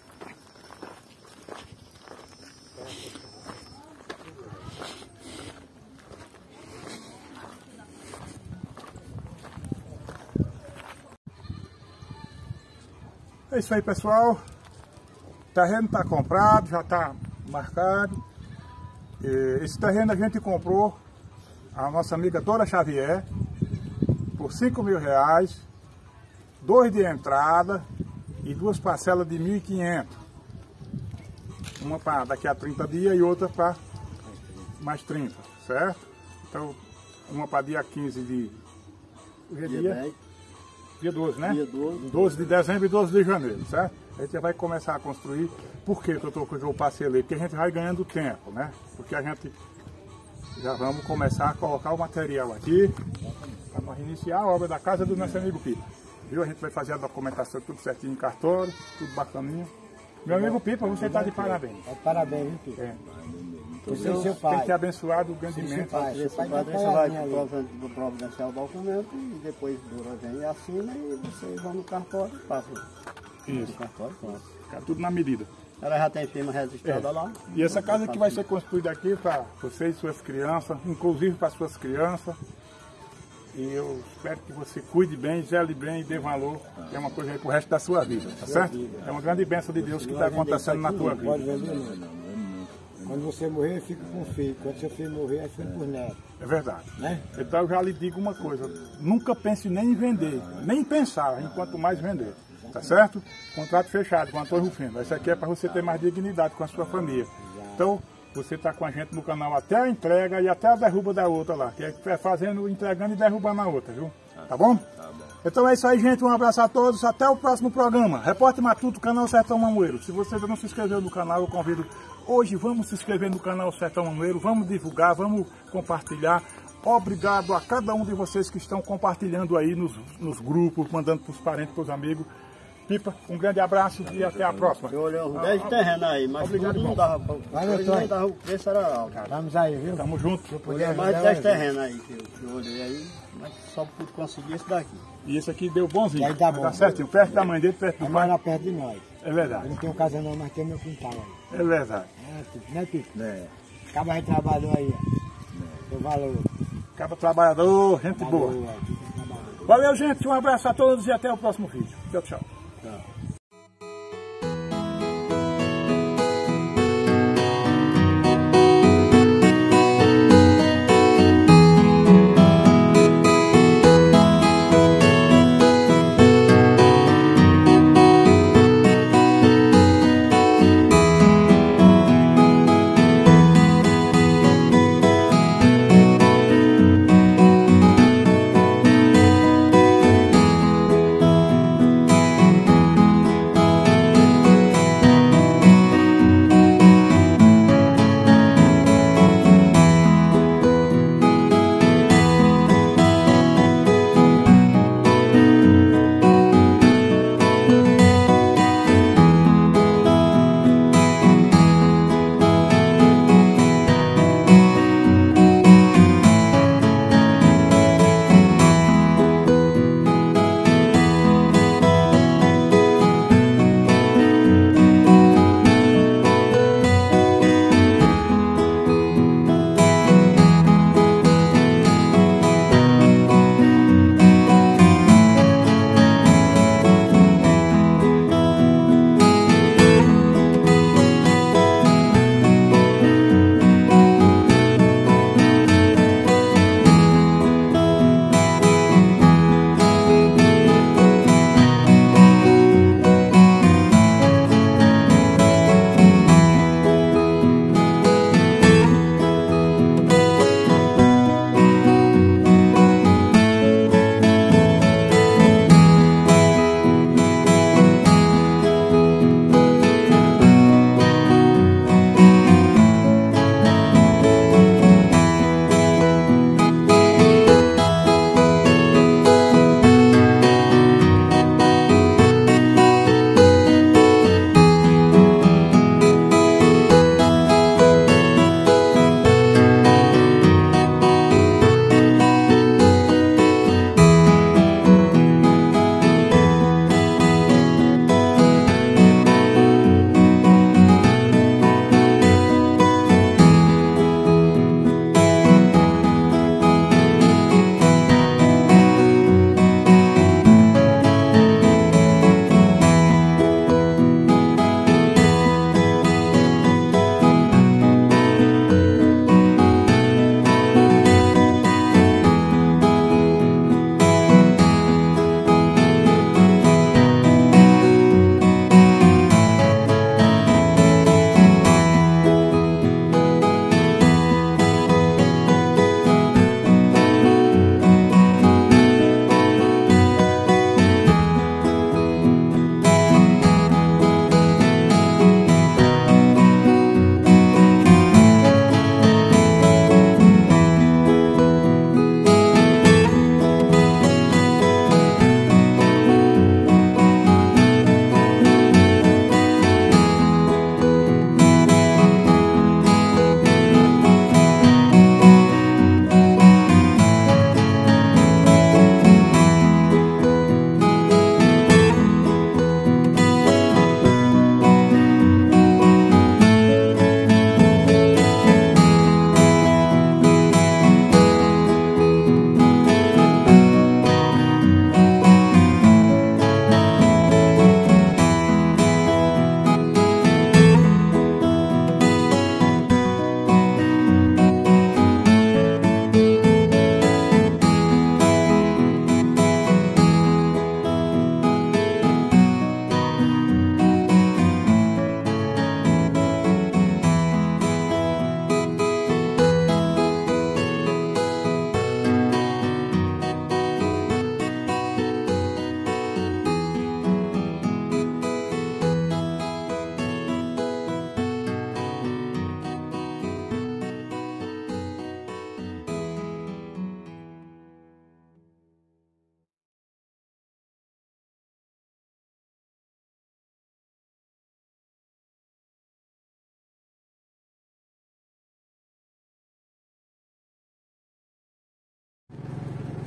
É isso aí, pessoal. O terreno está comprado, já está marcado. E esse terreno a gente comprou a nossa amiga Dora Xavier por cinco mil reais, dois de entrada e duas parcelas de mil e quinhentos. Uma para daqui a trinta dias e outra para mais trinta, certo? Então, uma para dia quinze de... Hoje é Dia dia, dez, dia doze, né? dia doze. doze de dezembro e doze de janeiro, certo? A gente já vai começar a construir. Por que que eu tô com o parcelei? Porque a gente vai ganhando tempo, né? Porque a gente já vamos começar a colocar o material aqui para iniciar a obra da casa do nosso amigo Pipa. Viu? A gente vai fazer a documentação tudo certinho em cartório, tudo bacaninho. Meu amigo Pipa, você está de parabéns. É, parabéns, hein, filho? É. Você e seu Tem pai. que ter abençoado grandemente. pai. Esse Pai padre tá você vai paradinho pro ali. provi- do providencial documento e depois Dora vem e assina e vocês vão no cartório e passam. Isso. No cartório, pronto. Fica tudo na medida. Ela já tem firma registrada É. lá. E essa casa que vai ser construída aqui para você e suas crianças, inclusive para suas crianças. E eu espero que você cuide bem, zele bem e dê valor, que é uma coisa aí pro resto da sua vida, tá certo? É uma grande bênção de Deus que está acontecendo na tua Pode vida. vender, não. Quando você morrer, fica com o filho. Quando seu filho morrer, aí fica com os netos, É verdade. né? Então eu já lhe digo uma coisa, nunca pense nem em vender, nem pensar, enquanto mais vender, tá certo? Contrato fechado com a Antônio Rufino. Isso aqui é para você ter mais dignidade com a sua família. Então, você está com a gente no canal até a entrega e até a derruba da outra lá, que é fazendo, entregando e derrubando a outra, viu? Tá bom? Então é isso aí, gente. Um abraço a todos. Até o próximo programa. Repórter Matuto, canal Sertão Mamoeiro. Se você ainda não se inscreveu no canal, eu convido hoje. Vamos se inscrever no canal Sertão Mamoeiro. Vamos divulgar, vamos compartilhar. Obrigado a cada um de vocês que estão compartilhando aí nos, nos grupos, mandando para os parentes, para os amigos. Pipa, um grande abraço e até a próxima. Eu olhei uns dez terrenos aí, mas Obrigado, tudo não irmão. dava pra... Valeu, hoje Tony. não dava, o preço era alto. Vamos aí, viu? Tamo junto. Eu Podia mais de ajudar, dez vai, terrenos aí que eu, que eu olhei aí, mas só pude conseguir esse daqui. E esse aqui deu bonzinho. E aí tá bom. Tá certinho, perto da mãe dele, perto do Vai pai. morar perto de nós. É Eu verdade, não tenho casa não, mas tem meu quintal aí. é verdade. É, Pipo, né, Pipo? É. Acaba aí trabalhou aí, ó. Seu valor. Acaba trabalhador, gente boa. Valor, ó. Trabalhou. Valeu, gente. Um abraço a todos e até o próximo vídeo. Tchau, tchau.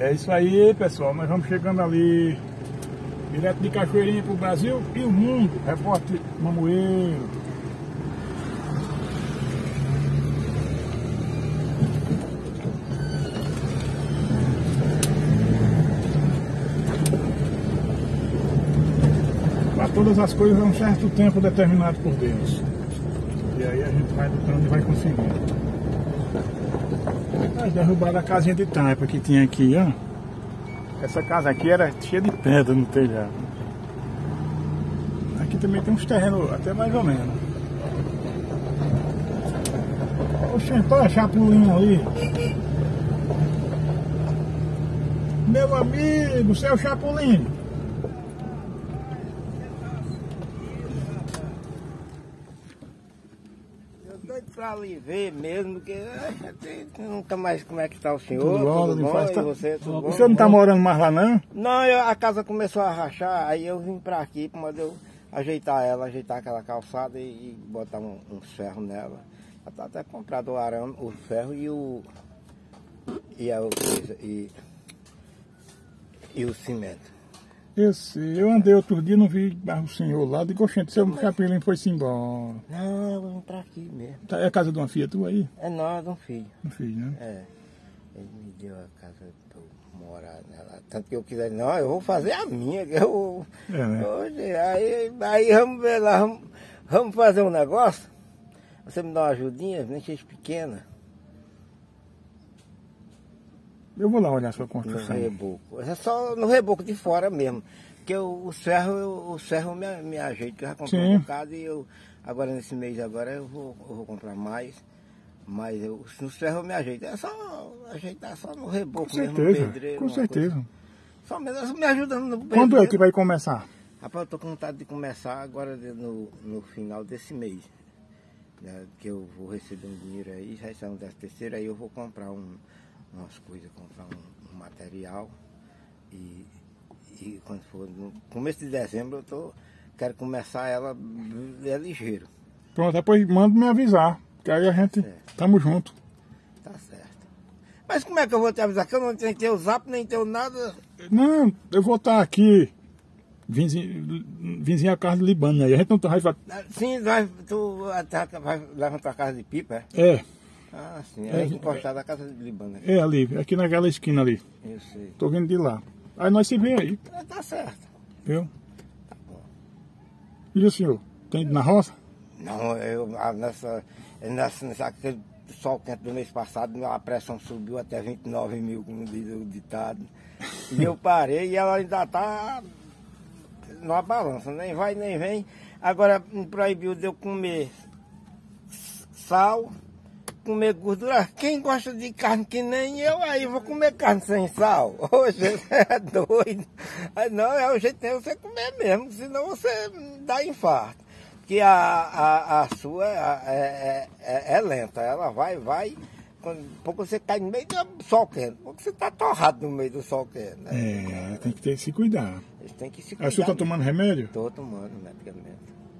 É isso aí, pessoal. Nós vamos chegando ali, direto de Cachoeirinha para o Brasil e o mundo. Repórter Mamoeiro. Para todas as coisas é um certo tempo determinado por Deus. E aí a gente vai lutando e vai conseguindo. Derrubaram a casinha de taipa que tinha aqui, ó. Essa casa aqui era cheia de pedra no telhado. Aqui também tem uns terrenos, até mais ou menos. Oxe, olha a chapulinha ali. Meu amigo, seu Chapulinho. Pra ali ver mesmo, que nunca mais como é que está o senhor, Tudo bom, tudo bom, faz, e tá... você, tudo o bom? senhor não está morando mais lá não? Não, eu, a casa começou a rachar, aí eu vim pra aqui para eu ajeitar ela, ajeitar aquela calçada e, e botar um, um ferro nela. Já tá até comprado o arame, o ferro e o e, a, e, e o cimento. Eu sei, eu andei outro dia, não vi o senhor lá, digo, oxente, seu Chapulinho foi-se embora. Não, eu vim pra aqui mesmo. Tá, é a casa de uma filha tua aí? É nós, um filho. Um filho, né? É, ele me deu a casa pra eu morar nela. Tanto que eu quiser, não, eu vou fazer a minha. Que eu, É, né? hoje, aí, aí vamos ver lá, vamos, vamos fazer um negócio. Você me dá uma ajudinha, nem seja pequena. Eu vou lá olhar a sua No construção. reboco. É só no reboco de fora mesmo. Porque o, o ferro, eu, o ferro me, me ajeita, que eu já comprei Sim. um bocado e eu, agora nesse mês agora eu vou, eu vou comprar mais. Mas eu, no ferro eu me ajeito. É só ajeitar só no reboco Com mesmo, certeza, no pedreiro. com uma certeza. coisa. Só mesmo me ajudando no pedreiro. Quando é que vai começar? Rapaz, eu tô com vontade de começar agora de- no, no final desse mês. Né, que eu vou receber um dinheiro aí, já está no décimo terceiro, aí eu vou comprar um, umas coisas, comprar um, um material. E, e quando for no começo de dezembro eu tô, quero começar ela é ligeiro. Pronto, depois manda me avisar, que aí a gente Certo. tamo junto. Tá certo. Mas como é que eu vou te avisar? Que eu não tenho teu zap, nem teu nada. Não, eu vou estar aqui, vizinho, vizinho a casa de Libano aí. A gente não tá, vai. Sim, vai, tu até vai levantar a casa de pipa, é? É, Ah, sim, É, é encostada a casa de Libano. é ali, aqui naquela esquina ali. Eu sei. Tô vindo de lá. Aí nós se vê aí, Ah, tá certo. viu? Tá bom. E o senhor? Tem ido na roça? Não, eu ah, nessa, nessa, nessa aquele sol quente do mês passado, a pressão subiu até vinte e nove mil, como diz o ditado. E eu parei e ela ainda está numa balança, nem vai nem vem. Agora me proibiu de eu comer sal, comer gordura. Quem gosta de carne que nem eu, aí vou comer carne sem sal. Hoje você é doido. Aí, não, é o jeito de você comer mesmo, senão você dá infarto. Que a, a, a sua é, é, é, é lenta, ela vai, vai, quando pouco você cai no meio do sol quente, pouco você está torrado no meio do sol quente. Né? É, tem que ter, se cuidar. Eles têm que se Aí cuidar. o senhor tá tomando remédio? Estou tomando medicamento.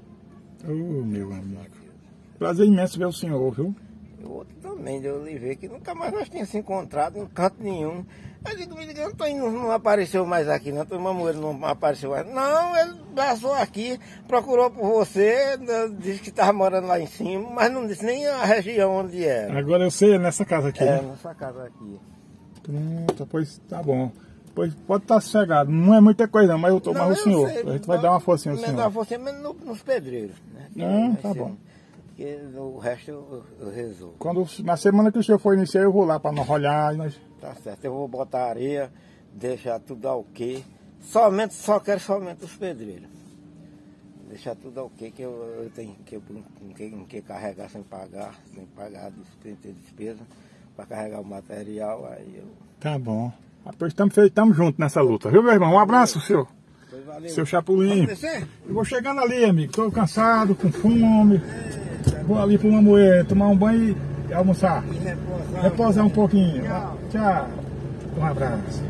Ô, meu amigo. Prazer imenso ver o senhor, viu? O outro também, eu lhe ver que nunca mais nós tínhamos se encontrado em canto nenhum. Eu digo, me diga, eu não, tô indo, não apareceu mais aqui, não. O Mamoeiro não apareceu mais. Não, ele passou aqui, procurou por você, disse que estava morando lá em cima, mas não disse nem a região onde era. Agora eu sei, é nessa casa aqui, É, né? nessa casa aqui. Pronto, pois tá bom. Pois pode estar sossegado. Não é muita coisa, mas eu tô mais o eu senhor. sei, A gente vai não, dar uma forcinha ao mas Dar uma senhor. forcinha, mas no, nos pedreiros. Né? Ah, Vai tá ser- bom. Porque o resto eu, eu resolvo. Quando, na semana que o senhor for iniciar, eu vou lá para nós olhar e nós... Tá certo, eu vou botar areia, deixar tudo ok. Somente, só quero somente os pedreiros. Deixar tudo ok, que eu, eu tenho que, eu, não que, não que carregar sem pagar, sem pagar, sem ter despesa, para carregar o material, aí eu... Tá bom. Pois estamos juntos nessa luta, viu, meu irmão? Um abraço, senhor. Pois valeu. Seu Chapulinho. Vamos descer? Eu vou chegando ali, amigo. Tô cansado, com fome. Vou ali pro Mamoeiro, tomar um banho e almoçar. E repousar. Repousar um pouquinho. Tchau. Tchau. Um abraço.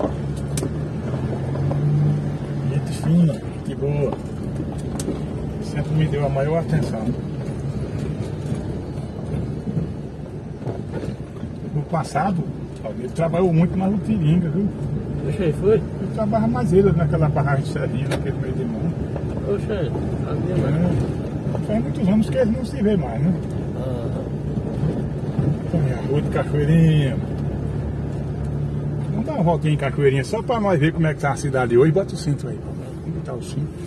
Gente fina, que boa. Sempre me deu a maior atenção. No passado, Ele trabalhou muito na Lutiringa, viu? Oxe, aí foi? Ele trabalha mais ele naquela barragem de Serrinha, naquele meio de mão. Oxe, aí, sabia mais. É, faz muitos anos que ele não se vê mais, né? Aham. Tem a rua de Cachoeirinha. Vamos dar uma voltinha em Cachoeirinha só pra nós ver como é que tá a cidade hoje. Bota o cinto aí. Vamos botar o cinto.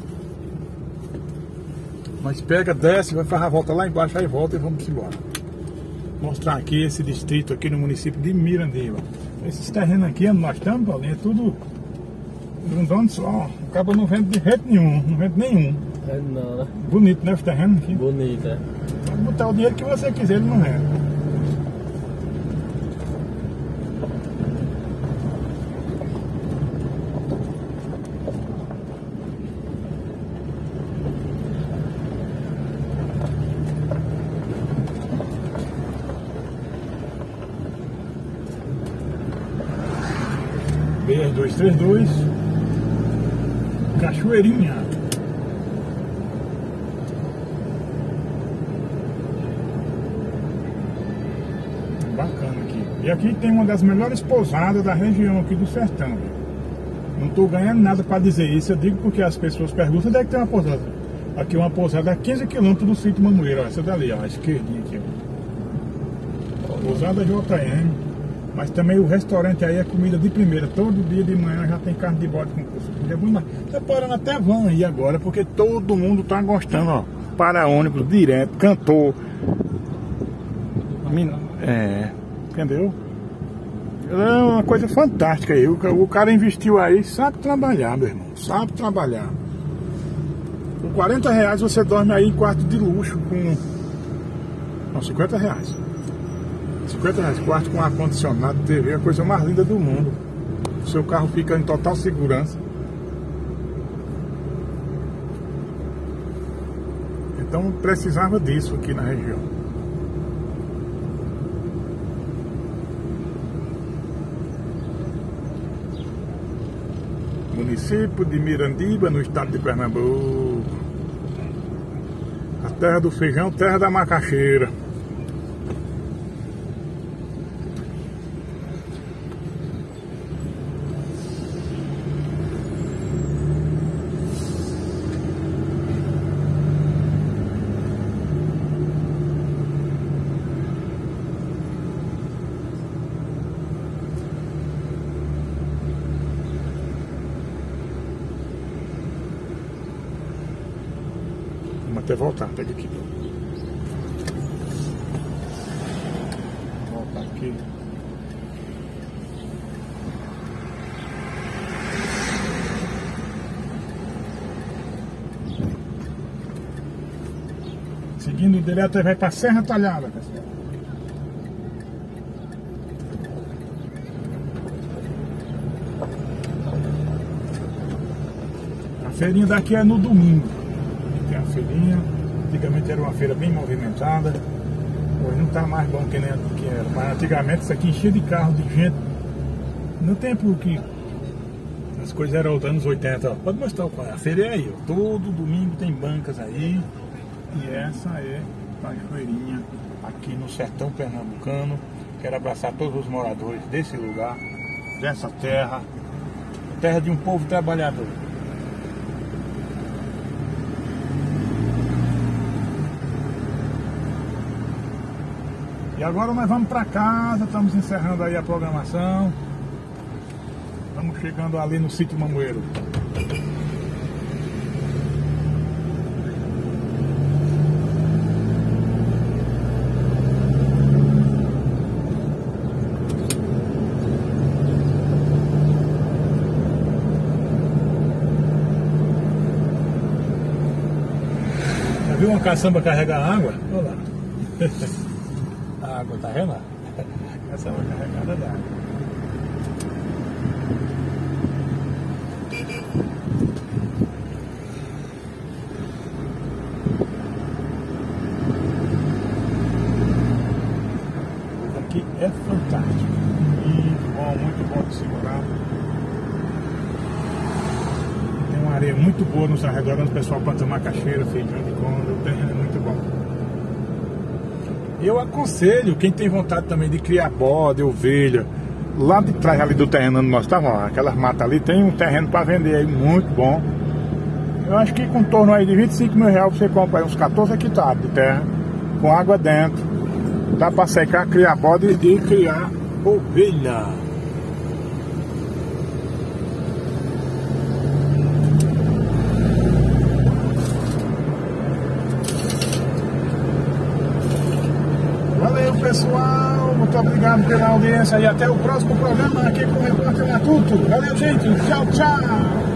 Nós pega, desce, vai fazer a volta lá embaixo, aí volta e vamos embora. Mostrar aqui esse distrito aqui no município de Mirandiba. Esses terrenos aqui onde nós estamos, Paulinho, é tudo grandão só. O cabo não vende de jeito nenhum, não vende nenhum. É não, né? Bonito, né, os terrenos aqui? Bonito, é. Pode botar o dinheiro que você quiser, ele não vende. B dois três dois Cachoeirinha. Bacana aqui. E aqui tem uma das melhores pousadas da região aqui do sertão. Não estou ganhando nada para dizer isso, eu digo porque as pessoas perguntam onde é que tem uma pousada. Aqui uma pousada a quinze quilômetros do sítio Mamoeiro, ó, essa dali, ó, a esquerdinha aqui, ó. Pousada J M. Mas também o restaurante aí é comida de primeira. Todo dia de manhã já tem carne de bode com cuscuz. É bom demais. Tá parando até van aí agora, porque todo mundo tá gostando, ó. Para ônibus direto, cantor. É, entendeu? É uma coisa fantástica aí. O cara investiu aí, sabe trabalhar, meu irmão. Sabe trabalhar. Com quarenta reais você dorme aí em quarto de luxo com... Não, cinquenta reais. cinquenta reais, quarto com ar-condicionado, T V, a coisa mais linda do mundo. O seu carro fica em total segurança. Então precisava disso aqui na região. Município de Mirandiba, no estado de Pernambuco. A terra do feijão, terra da macaxeira. Vamos até voltar, pega aqui. Voltar aqui. Seguindo direto, aí vai para Serra Talhada, pessoal. A feirinha daqui é no domingo. Tem a feirinha. Antigamente era uma feira bem movimentada. Hoje não está mais bom que nem que era. Mas antigamente isso aqui enchia de carro, de gente. No tempo que as coisas eram dos anos oitenta. Ó. Pode mostrar o qual é. A feira é aí. Ó. Todo domingo tem bancas aí. E essa é a Cachoeirinha aqui no sertão pernambucano. Quero abraçar todos os moradores desse lugar, dessa terra. Terra de um povo trabalhador. E agora nós vamos para casa, estamos encerrando aí a programação. Estamos chegando ali no sítio Mamoeiro. Já viu uma caçamba carregar água? Olha lá. A água tá vendo? Essa é uma carregada d'água. Aqui é fantástico. Muito bom, muito bom de segurar. Tem uma areia muito boa nos arredores, onde o pessoal planta macaxeira, feijão de conda, o terreno é muito bom. Eu aconselho quem tem vontade também de criar bode, ovelha, lá de trás ali do terreno onde nós estávamos, aquelas matas ali, tem um terreno para vender aí muito bom. Eu acho que com torno aí de vinte e cinco mil reais você compra aí uns quatorze hectares de terra, com água dentro. Dá para secar, criar bode e criar ovelha. Valeu, pessoal, muito obrigado pela audiência e até o próximo programa aqui com o Repórter Matuto. Valeu, gente, tchau, tchau.